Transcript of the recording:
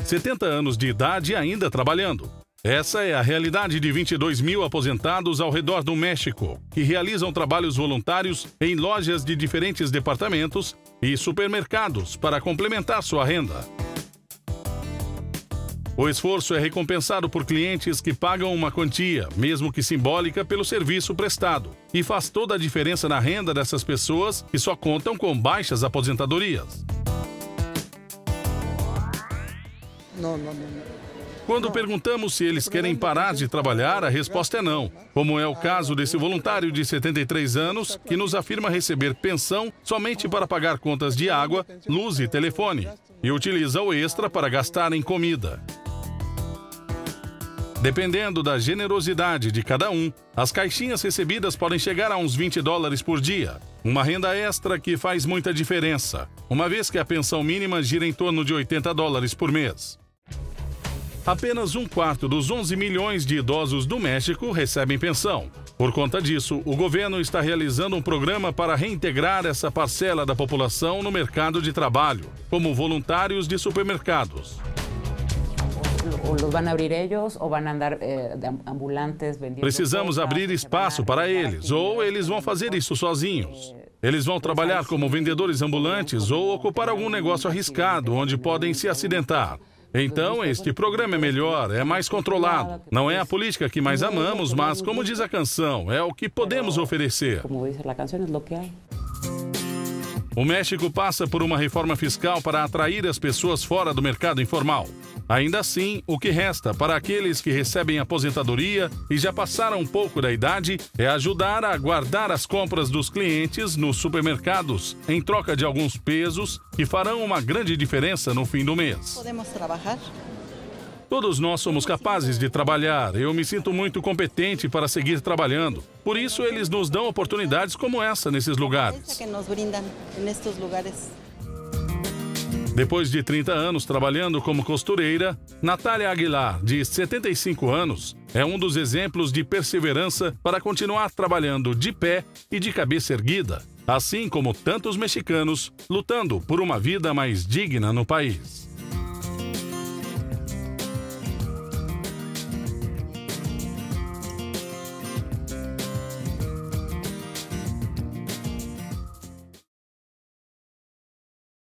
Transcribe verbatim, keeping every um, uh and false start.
setenta anos de idade ainda trabalhando. Essa é a realidade de vinte e dois mil aposentados ao redor do México, que realizam trabalhos voluntários em lojas de diferentes departamentos e supermercados para complementar sua renda. O esforço é recompensado por clientes que pagam uma quantia, mesmo que simbólica, pelo serviço prestado, e faz toda a diferença na renda dessas pessoas que só contam com baixas aposentadorias. Não, não, não. Quando perguntamos se eles querem parar de trabalhar, a resposta é não, como é o caso desse voluntário de setenta e três anos que nos afirma receber pensão somente para pagar contas de água, luz e telefone, e utiliza o extra para gastar em comida. Dependendo da generosidade de cada um, as caixinhas recebidas podem chegar a uns vinte dólares por dia. Uma renda extra que faz muita diferença, uma vez que a pensão mínima gira em torno de oitenta dólares por mês. Apenas um quarto dos onze milhões de idosos do México recebem pensão. Por conta disso, o governo está realizando um programa para reintegrar essa parcela da população no mercado de trabalho, como voluntários de supermercados. Precisamos abrir espaço para eles, ou eles vão fazer isso sozinhos. Eles vão trabalhar como vendedores ambulantes ou ocupar algum negócio arriscado, onde podem se acidentar. Então, este programa é melhor, é mais controlado. Não é a política que mais amamos, mas, como diz a canção, é o que podemos oferecer. O México passa por uma reforma fiscal para atrair as pessoas fora do mercado informal. Ainda assim, o que resta para aqueles que recebem aposentadoria e já passaram um pouco da idade é ajudar a guardar as compras dos clientes nos supermercados, em troca de alguns pesos que farão uma grande diferença no fim do mês. Podemos trabalhar? Todos nós somos capazes de trabalhar. Eu me sinto muito competente para seguir trabalhando. Por isso, eles nos dão oportunidades como essa nesses lugares. Depois de trinta anos trabalhando como costureira, Natália Aguilar, de setenta e cinco anos, é um dos exemplos de perseverança para continuar trabalhando de pé e de cabeça erguida, assim como tantos mexicanos lutando por uma vida mais digna no país.